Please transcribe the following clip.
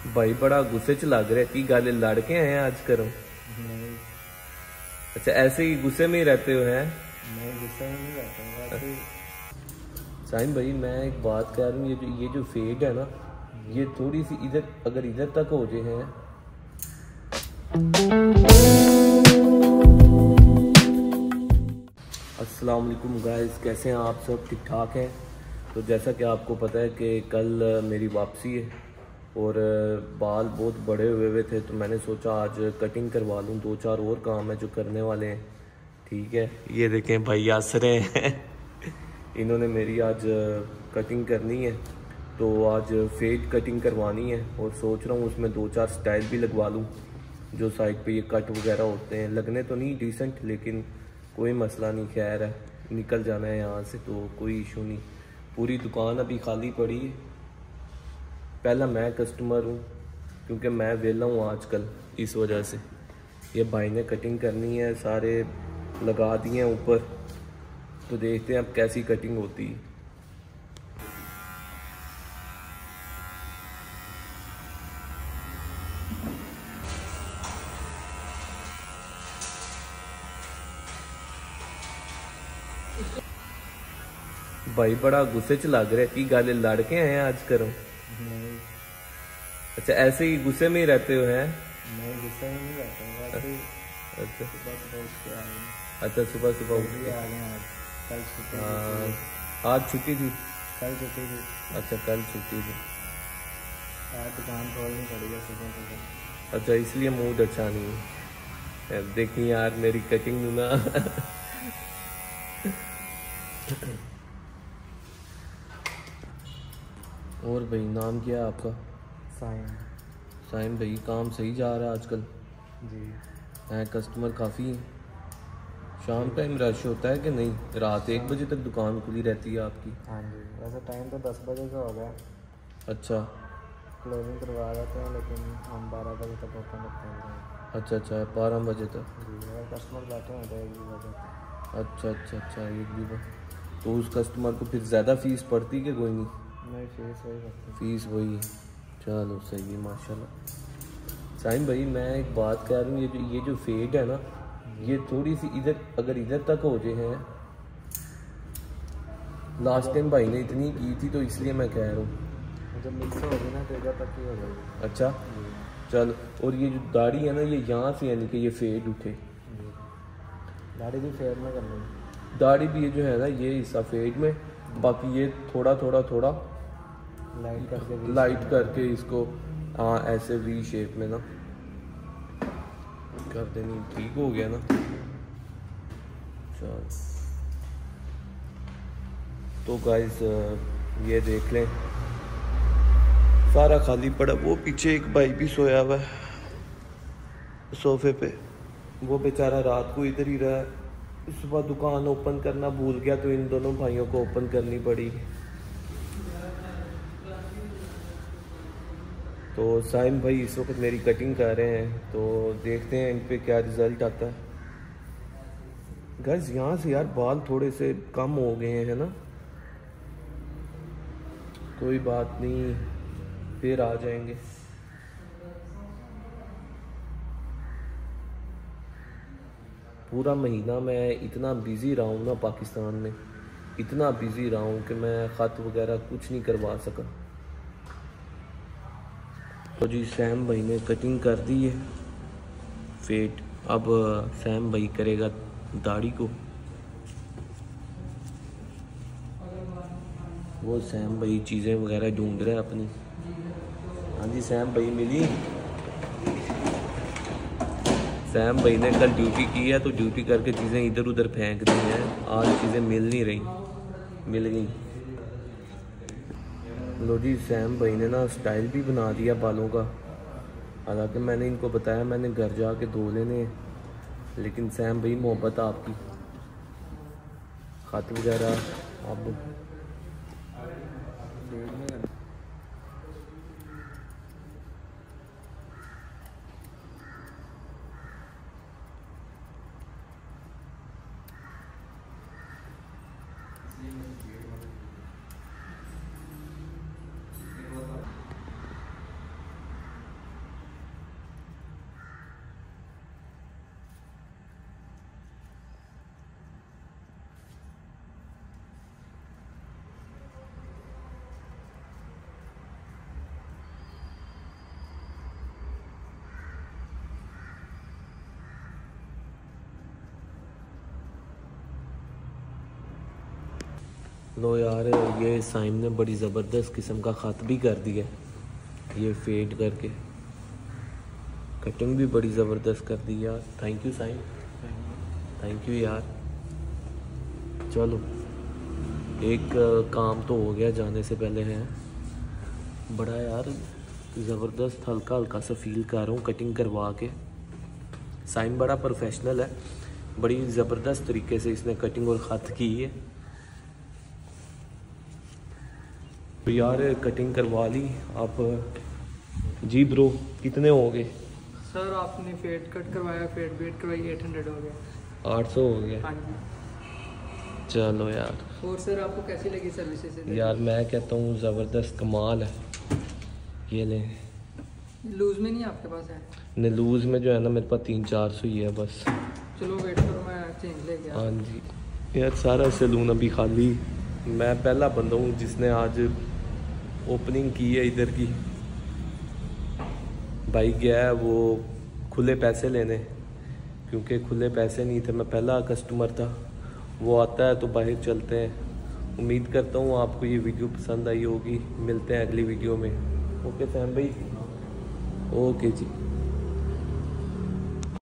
भाई बड़ा गुस्से च लग रहा है की गल लड़ के आए आज करो। नहीं। अच्छा ऐसे ही गुस्से में ही रहते हो हैं? नहीं गुस्से में नहीं रहता हूँ वैसे ही। साहिम भाई मैं एक बात कह रहा हूँ, ये जो फेड है ना, ये थोड़ी सी इधर अगर इधर तक हो जाए हैं। अस्सलाम वालेकुम गाइस, कैसे हैं आप सब? ठीक ठाक हैं? तो जैसा कि आपको पता है कि कल मेरी वापसी है और बाल बहुत बड़े हुए थे, तो मैंने सोचा आज कटिंग करवा लूँ। 2-4 और काम है जो करने वाले हैं। ठीक है, ये देखें भाई आसरे हैं इन्होंने मेरी आज कटिंग करनी है, तो आज फेड कटिंग करवानी है और सोच रहा हूँ उसमें 2-4 स्टाइल भी लगवा लूँ। जो साइड पे ये कट वगैरह होते हैं, लगने तो नहीं डिसेंट, लेकिन कोई मसला नहीं, खैर है, निकल जाना है यहाँ से तो कोई इशू नहीं। पूरी दुकान अभी खाली पड़ी है। पहला मैं कस्टमर हूँ क्योंकि मैं वेला हूँ आजकल, इस वजह से। ये भाई ने कटिंग करनी है, सारे लगा दिए हैं ऊपर, तो देखते हैं अब कैसी कटिंग होती है। भाई बड़ा गुस्से च लग रहा है की गल लड़ के आए आज करो। नहीं। अच्छा ऐसे ही गुस्से में ही रहते हो हैं? नहीं गुस्से में नहीं रहता हूँ वैसे ही। अच्छा सुबह सुबह उठ के आ गए। अच्छा, सुबह सुबह उठ जल्दी के। आ गए आज। कल छुट्टी हाँ, थी। आज छुट्टी थी। कल छुट्टी थी। अच्छा कल छुट्टी थी। आज दुकान खोलनी पड़ेगी सुबह सुबह। अच्छा इसलिए मूड अच्छा नहीं है। देखिए यार मेरी कटिंग ना और भाई नाम क्या है आपका? साइन। साइम भाई, काम सही जा रहा है आजकल? जी। हैं कस्टमर काफ़ी हैं? शाम टाइम रश होता है कि नहीं? रात 1 बजे तक दुकान खुली रहती है आपकी? हाँ जी, वैसे टाइम तो 10 बजे का हो गया। अच्छा क्लोजिंग करवा देते हैं लेकिन हम 12 बजे तक ओपन रखते हैं। अच्छा अच्छा, 12 बजे तक। जी, अगर कस्टमर बैठे हैं तो 1 बजे तक। अच्छा अच्छा अच्छा, एक भी बार तो उस कस्टमर को फिर ज़्यादा फीस पड़ती कि कोई नहीं? नहीं फीस वही रखते हैं। फीस वही है। चलो सही है माशाल्लाह। साइम भाई मैं एक बात कह रहा हूँ, ये जो फेड है ना, ये थोड़ी सी इधर अगर इधर तक हो जाए हैं। लास्ट टाइम भाई ने इतनी की थी तो इसलिए मैं कह रहा हूँ। जब मिक्स होगी ना तो इधर तक ही हो जाएगी। अच्छा चल, और ये जो दाढ़ी है ना, ये यहाँ से यानी कि ये फेड उठे। जी, दाढ़ी भी फेयर में करनी है। दाढ़ी भी ये जो है ना, ये हिस्सा फेड में, बाकी ये थोड़ा थोड़ा थोड़ा लाइट करके इसको हाँ ऐसे वी शेप में ना कर देनी। ठीक हो गया ना? चल तो गाइस ये देख लें, सारा खाली पड़ा। वो पीछे एक भाई भी सोया हुआ है सोफे पे, वो बेचारा रात को इधर ही रहा। सुबह दुकान ओपन करना भूल गया तो इन दोनों भाइयों को ओपन करनी पड़ी। तो साइम भाई इस वक्त मेरी कटिंग कर रहे हैं, तो देखते हैं इन पे क्या रिज़ल्ट आता है। गाइस यहाँ से यार बाल थोड़े से कम हो गए हैं, है ना? कोई बात नहीं, फिर आ जाएंगे। पूरा महीना मैं इतना बिज़ी रहा हूँ ना पाकिस्तान में, इतना बिज़ी रहा हूँ कि मैं ख़त वगैरह कुछ नहीं करवा सका। तो जी सैम भाई ने कटिंग कर दी है फेड। अब सैम भाई करेगा दाढ़ी को। वो सैम भाई चीज़ें वगैरह ढूंढ रहा है अपनी। हाँ जी सैम भाई मिली। सैम भाई ने कल ड्यूटी की है तो ड्यूटी करके चीज़ें इधर उधर फेंक दी हैं। आज चीज़ें मिल नहीं रही, मिल गई। लो जी सैम भाई ने ना स्टाइल भी बना दिया बालों का। हालांकि मैंने इनको बताया मैंने घर जाके धो लेने हैं, लेकिन सैम भाई मोहब्बत आपकी, खत वगैरह अब चलो यार, ये साइम ने बड़ी ज़बरदस्त किस्म का ख़त भी कर दिया, ये फेड करके कटिंग भी बड़ी ज़बरदस्त कर दी यार। Thank you Saim, thank you यार। चलो एक काम तो हो गया जाने से पहले है। बड़ा यार ज़बरदस्त हल्का हल्का सा फील कर रहा हूँ कटिंग करवा के। साइम बड़ा प्रोफेशनल है, बड़ी ज़बरदस्त तरीके से इसने कटिंग और ख़त की है। तो यार कटिंग करवा ली आप जी ब्रो, कितने हो गए? सर आपने फेड कट करवाया, फेड बेट करवाई, 800 हो गया। 800 हो गया। हाँ जी। चलो यार। और सर आपको कैसी लगी सर्विसेज? यार मैं कहता हूँ ज़बरदस्त कमाल है। ये ले, लूज़ में नहीं आपके पास है? ने लूज़ में जो है ना मेरे पास 300-400 ही है बस। चलो वेट करो, मैं चेंज लेके आता हूँ। हाँ जी यार, सारा सैलून अभी खाली। मैं पहला बंदा हूँ जिसने आज ओपनिंग की है इधर की। भाई गया है वो खुले पैसे लेने, क्योंकि खुले पैसे नहीं थे, मैं पहला कस्टमर था। वो आता है तो बाहर चलते हैं। उम्मीद करता हूँ आपको ये वीडियो पसंद आई होगी। मिलते हैं अगली वीडियो में। ओके फैम भाई, ओके जी।